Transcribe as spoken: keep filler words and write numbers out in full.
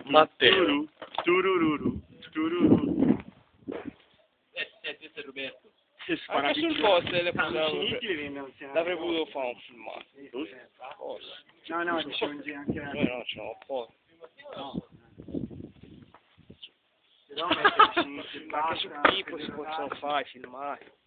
Matteo. Turururu, turururu. Eh, eh, questo è Roberto. Anche sul post le Finiti li vendono l'avrei voluto fare un filmato. Posso? No, no, dicevo in giro anche... Noi no, ce l'ho posto. No. Però metterci in Anche su basta... Pipo si possono fare filmati.